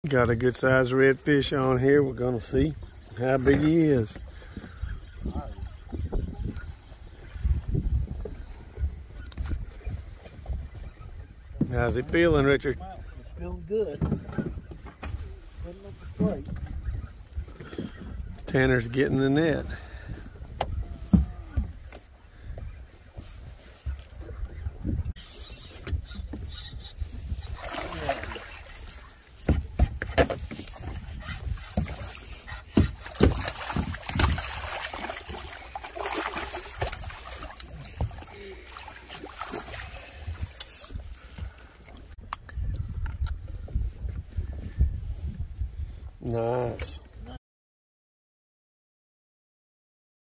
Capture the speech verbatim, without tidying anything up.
Got a good sized redfish on here. We're gonna see how big he is. How's he feeling, Richard? It's feeling good. Doesn't look great. Tanner's getting the net. Nice.